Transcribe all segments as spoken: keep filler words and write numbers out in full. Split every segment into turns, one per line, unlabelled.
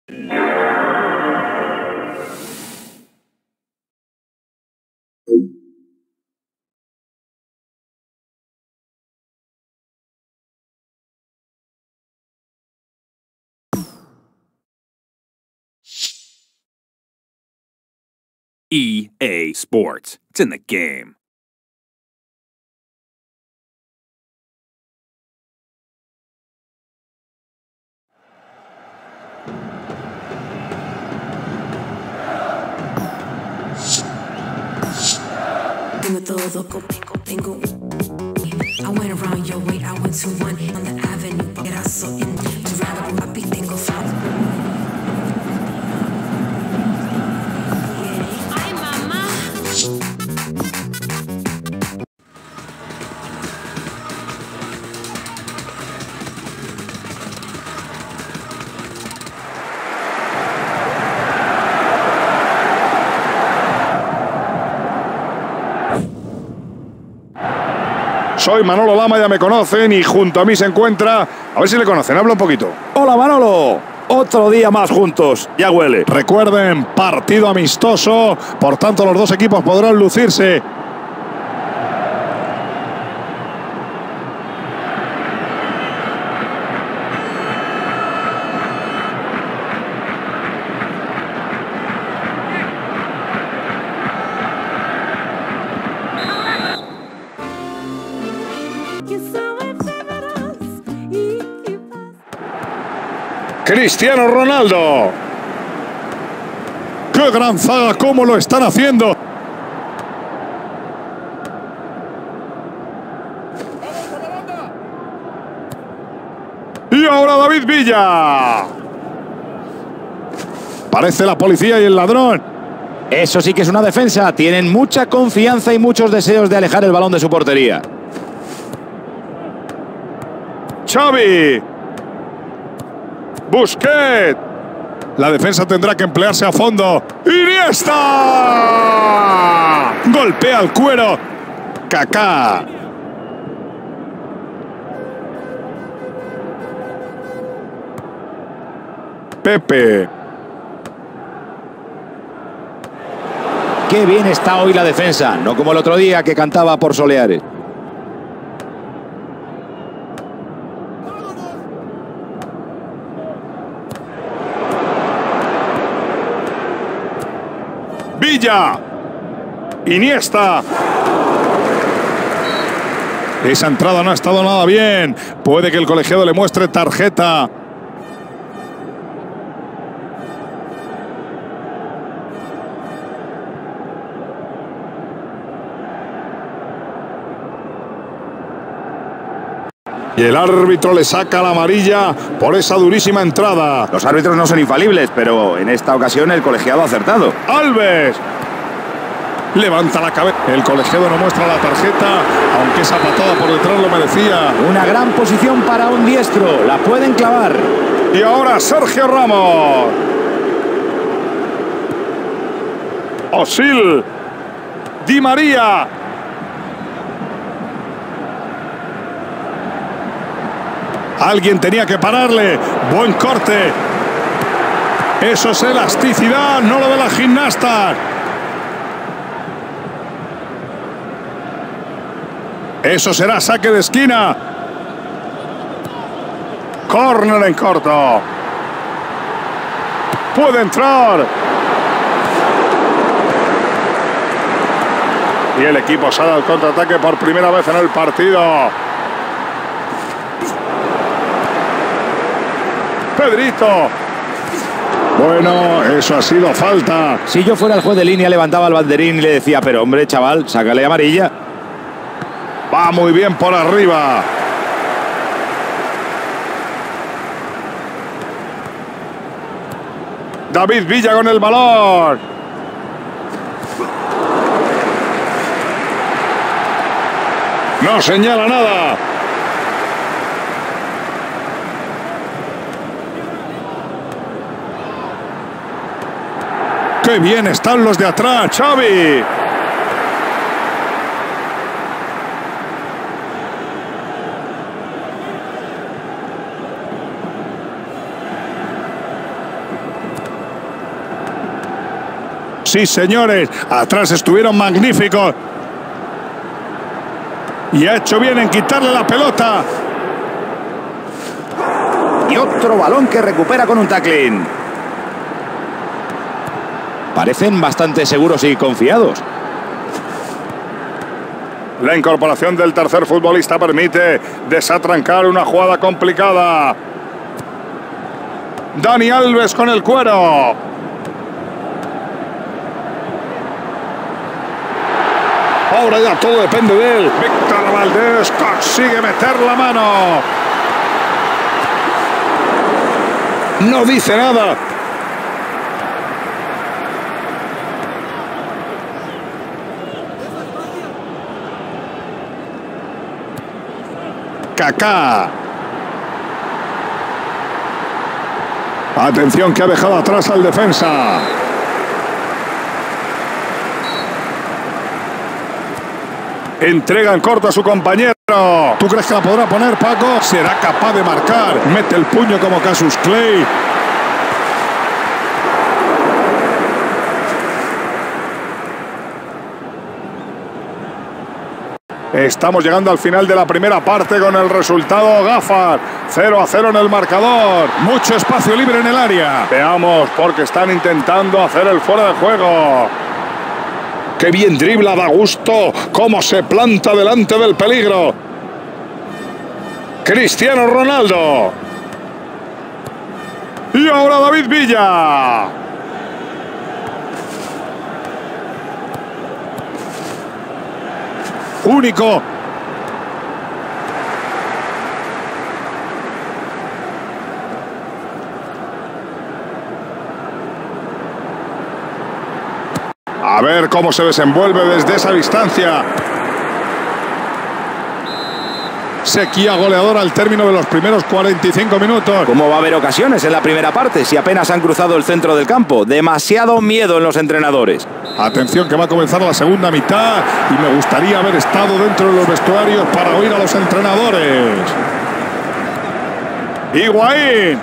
E A Sports. It's in the game.
I went around your way, I went to one on the avenue, but I saw in Durable, papi, tengo flow. Ay, mamá.
Soy Manolo Lama, ya me conocen, y junto a mí se encuentra... A ver si le conocen, habla un poquito.
Hola Manolo, otro día más juntos, ya huele.
Recuerden, partido amistoso, por tanto los dos equipos podrán lucirse. Cristiano Ronaldo. ¡Qué gran zaga! ¡Cómo lo están haciendo! Y ahora David Villa. Parece la policía y el ladrón.
Eso sí que es una defensa. Tienen mucha confianza y muchos deseos de alejar el balón de su portería.
Xavi. Busquets. La defensa tendrá que emplearse a fondo. ¡Iniesta! Golpea el cuero. Kaká. Pepe.
Qué bien está hoy la defensa. No como el otro día que cantaba por Soleares.
Villa. Iniesta. Esa entrada no ha estado nada bien. Puede que el colegiado le muestre tarjeta. Y el árbitro le saca la amarilla por esa durísima entrada.
Los árbitros no son infalibles, pero en esta ocasión el colegiado ha acertado.
Alves. Levanta la cabeza. El colegiado no muestra la tarjeta, aunque esa patada por detrás lo merecía.
Una gran posición para un diestro. La pueden clavar.
Y ahora Sergio Ramos. Osil. Di María. Alguien tenía que pararle. Buen corte. Eso es elasticidad, no lo de la gimnasta. Eso será saque de esquina. Córner en corto. Puede entrar. Y el equipo sale al contraataque por primera vez en el partido. Pedrito. Bueno, eso ha sido falta.
Si yo fuera el juez de línea, levantaba el banderín y le decía, pero hombre, chaval, sácale amarilla.
Va muy bien por arriba. David Villa con el balón. No señala nada. ¡Qué bien están los de atrás, Xavi! Sí, señores, atrás estuvieron magníficos. Y ha hecho bien en quitarle la pelota.
Y otro balón que recupera con un tackling. Parecen bastante seguros y confiados.
La incorporación del tercer futbolista permite desatrancar una jugada complicada. Dani Alves con el cuero. Ahora ya todo depende de él. Víctor Valdés consigue meter la mano. No dice nada. Kaká. Atención que ha dejado atrás al defensa. Entrega en corto a su compañero. ¿Tú crees que la podrá poner, Paco? Será capaz de marcar. Mete el puño como Cassius Clay. Estamos llegando al final de la primera parte con el resultado Gafar. cero a cero en el marcador. Mucho espacio libre en el área. Veamos, porque están intentando hacer el fuera de juego. ¡Qué bien dribla! Da gusto cómo se planta delante del peligro. Cristiano Ronaldo. Y ahora David Villa. Único. A ver cómo se desenvuelve desde esa distancia. Sequía goleadora al término de los primeros cuarenta y cinco minutos.
¿Cómo va a haber ocasiones en la primera parte si apenas han cruzado el centro del campo? Demasiado miedo en los entrenadores.
Atención que va a comenzar la segunda mitad y me gustaría haber estado dentro de los vestuarios para oír a los entrenadores. Higuaín.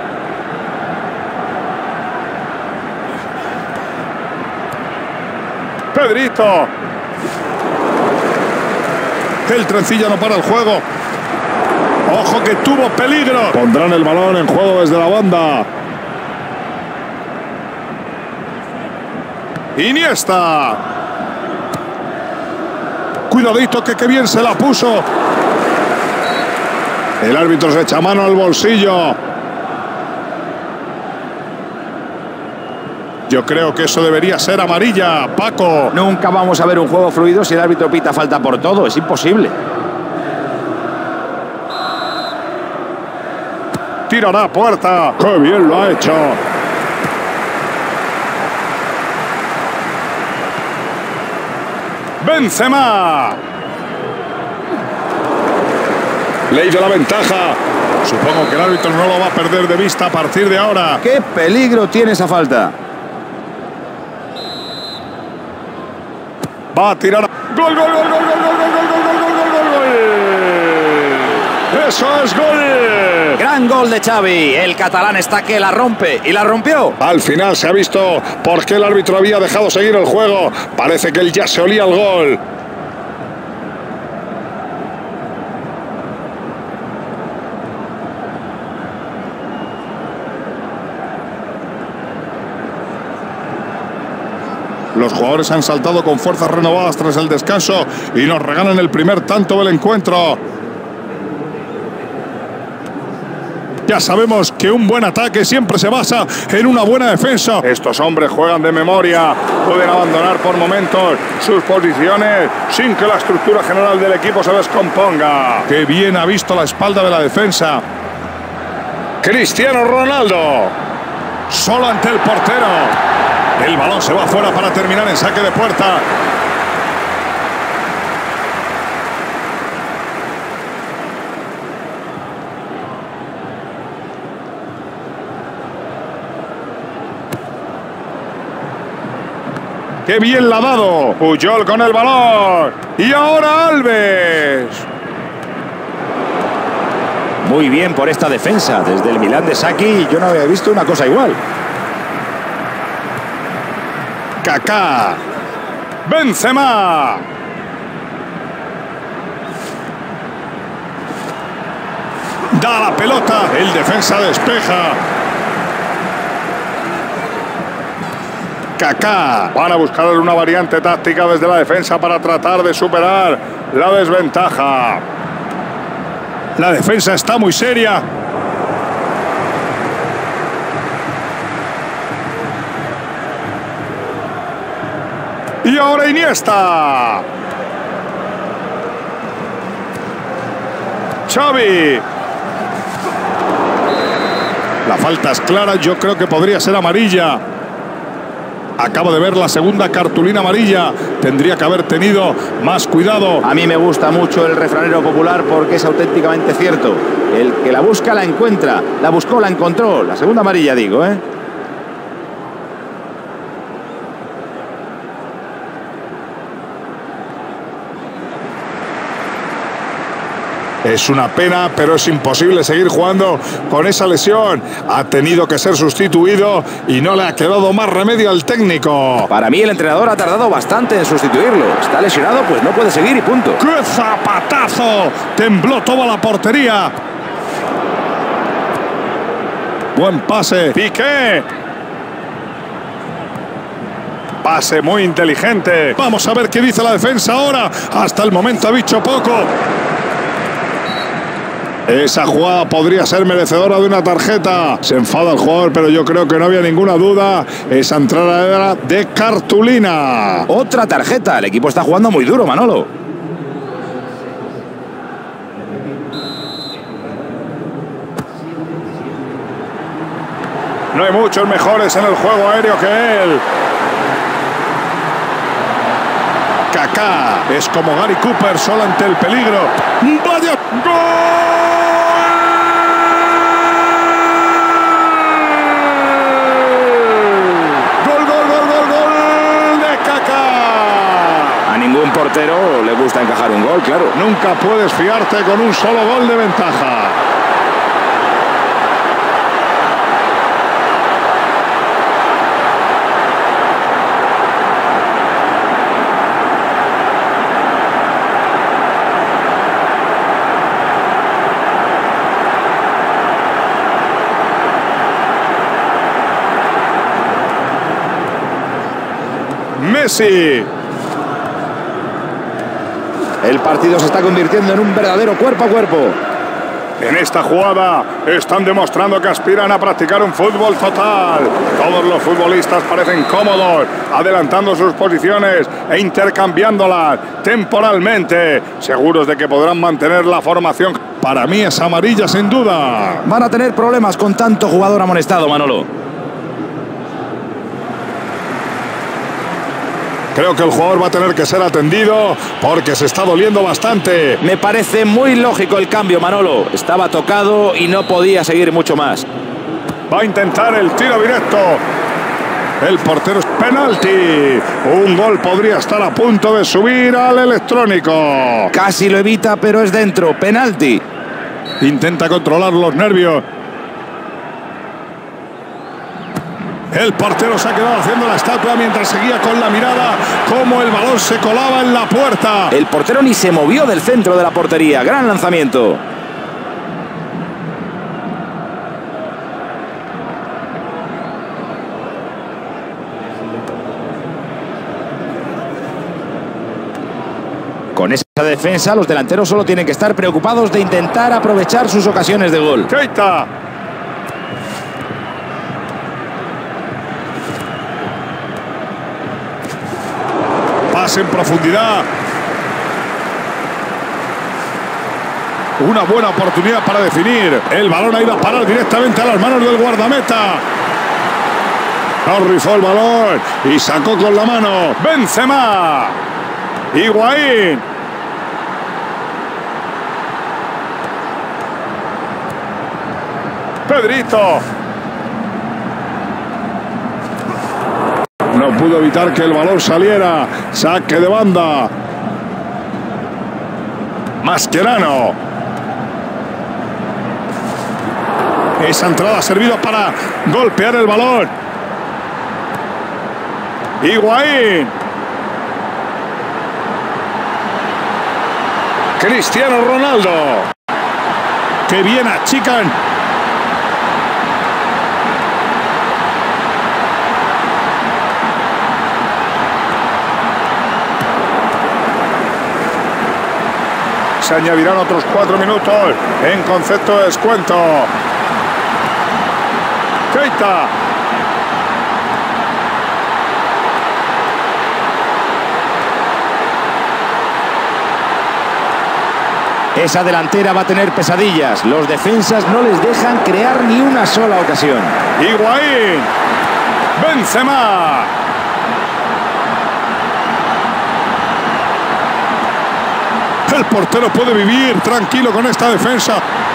Pedrito. El trencilla no para el juego. Ojo que tuvo peligro. Pondrán el balón en juego desde la banda. Iniesta. Cuidadito que qué bien se la puso. El árbitro se echa mano al bolsillo. Yo creo que eso debería ser amarilla, Paco.
Nunca vamos a ver un juego fluido si el árbitro pita falta por todo. Es imposible.
Tirará a puerta. ¡Qué bien lo ha hecho! Benzema. Ley de la ventaja. Supongo que el árbitro no lo va a perder de vista a partir de ahora.
¡Qué peligro tiene esa falta!
Va a tirar. ¡Gol, gol, gol, gol, gol, gol, gol, gol, gol, gol, gol, gol! ¡Eso es gol!
Gran gol de Xavi. El catalán está que la rompe y la rompió.
Al final se ha visto por qué el árbitro había dejado seguir el juego. Parece que él ya se olía el gol. Los jugadores han saltado con fuerzas renovadas tras el descanso y nos regalan el primer tanto del encuentro. Ya sabemos que un buen ataque siempre se basa en una buena defensa. Estos hombres juegan de memoria, pueden abandonar por momentos sus posiciones sin que la estructura general del equipo se descomponga. Qué bien ha visto la espalda de la defensa. Cristiano Ronaldo, solo ante el portero. El balón se va afuera para terminar en saque de puerta. ¡Qué bien la ha dado! Puyol con el balón. Y ahora Alves.
Muy bien por esta defensa. Desde el Milán de Saki yo no había visto una cosa igual.
Kaká. Benzema. Da la pelota. El defensa despeja. Kaká. Van a buscar una variante táctica desde la defensa para tratar de superar la desventaja. La defensa está muy seria. Y ahora Iniesta. Xavi. La falta es clara, yo creo que podría ser amarilla. Acabo de ver la segunda cartulina amarilla. Tendría que haber tenido más cuidado.
A mí me gusta mucho el refranero popular porque es auténticamente cierto. El que la busca la encuentra. La buscó, la encontró. La segunda amarilla, digo, ¿eh?
Es una pena, pero es imposible seguir jugando con esa lesión. Ha tenido que ser sustituido y no le ha quedado más remedio al técnico.
Para mí el entrenador ha tardado bastante en sustituirlo. Está lesionado, pues no puede seguir y punto.
¡Qué zapatazo! Tembló toda la portería. Buen pase. Piqué. Pase muy inteligente. Vamos a ver qué dice la defensa ahora. Hasta el momento ha dicho poco. Esa jugada podría ser merecedora de una tarjeta. Se enfada el jugador, pero yo creo que no había ninguna duda. Esa entrada era de cartulina.
Otra tarjeta. El equipo está jugando muy duro, Manolo.
No hay muchos mejores en el juego aéreo que él. Kaká es como Gary Cooper, solo ante el peligro. ¡Vaya! ¡Gol!
Ningún portero le gusta encajar un gol, claro.
Nunca puedes fiarte con un solo gol de ventaja. Messi.
El partido se está convirtiendo en un verdadero cuerpo a cuerpo.
En esta jugada están demostrando que aspiran a practicar un fútbol total. Todos los futbolistas parecen cómodos, adelantando sus posiciones e intercambiándolas temporalmente, seguros de que podrán mantener la formación. Para mí es amarilla sin duda.
Van a tener problemas con tanto jugador amonestado, Manolo.
Creo que el jugador va a tener que ser atendido porque se está doliendo bastante.
Me parece muy lógico el cambio, Manolo. Estaba tocado y no podía seguir mucho más.
Va a intentar el tiro directo. El portero es penalti. Un gol podría estar a punto de subir al electrónico.
Casi lo evita, pero es dentro. Penalti.
Intenta controlar los nervios. El portero se ha quedado haciendo la estatua mientras seguía con la mirada como el balón se colaba en la puerta.
El portero ni se movió del centro de la portería. Gran lanzamiento. Con esa defensa, los delanteros solo tienen que estar preocupados de intentar aprovechar sus ocasiones de gol.
Keita. En profundidad. Una buena oportunidad para definir. El balón ha ido a parar directamente a las manos del guardameta. No rifó el balón y sacó con la mano. Benzema. Higuaín. Pedrito. No pudo evitar que el balón saliera. Saque de banda. Mascherano. Esa entrada ha servido para golpear el balón. Higuaín. Cristiano Ronaldo. ¡Qué bien achican! Se añadirán otros cuatro minutos en concepto de descuento. Keita.
Esa delantera va a tener pesadillas. Los defensas no les dejan crear ni una sola ocasión.
Higuaín. Benzema. El portero puede vivir tranquilo con esta defensa.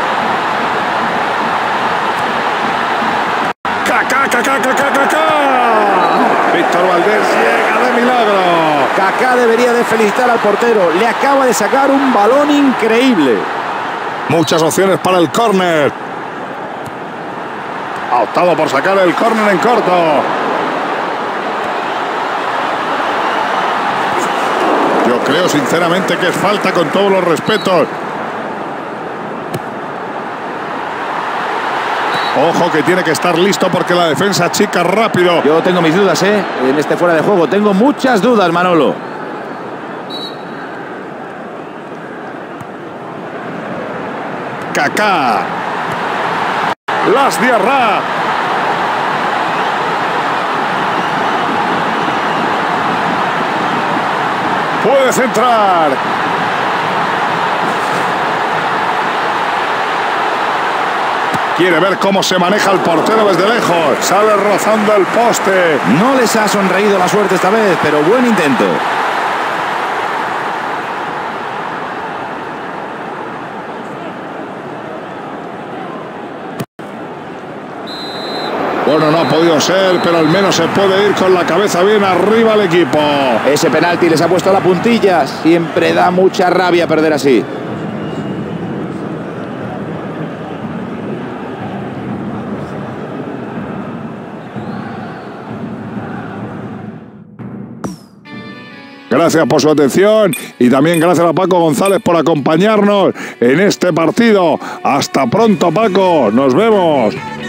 Kaká, Kaká, Kaká, Kaká. Víctor Valdés llega de milagro.
Kaká debería de felicitar al portero. Le acaba de sacar un balón increíble.
Muchas opciones para el córner. Ha optado por sacar el córner en corto. Yo creo sinceramente que es falta, con todos los respetos. Ojo que tiene que estar listo porque la defensa chica rápido.
Yo tengo mis dudas, ¿eh? En este fuera de juego. Tengo muchas dudas, Manolo.
Kaká. Las Diarra. Puede centrar. Quiere ver cómo se maneja el portero desde lejos. Sale rozando el poste.
No les ha sonreído la suerte esta vez, pero buen intento.
Bueno, no ha podido ser, pero al menos se puede ir con la cabeza bien arriba el equipo.
Ese penalti les ha puesto la puntilla. Siempre da mucha rabia perder así.
Gracias por su atención y también gracias a Paco González por acompañarnos en este partido. Hasta pronto, Paco. Nos vemos.